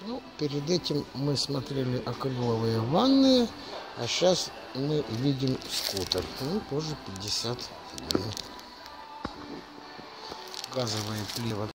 Ну, перед этим мы смотрели акриловые ванны, а сейчас мы видим скутер. Ну, тоже 50 гривен. Газовые плевы.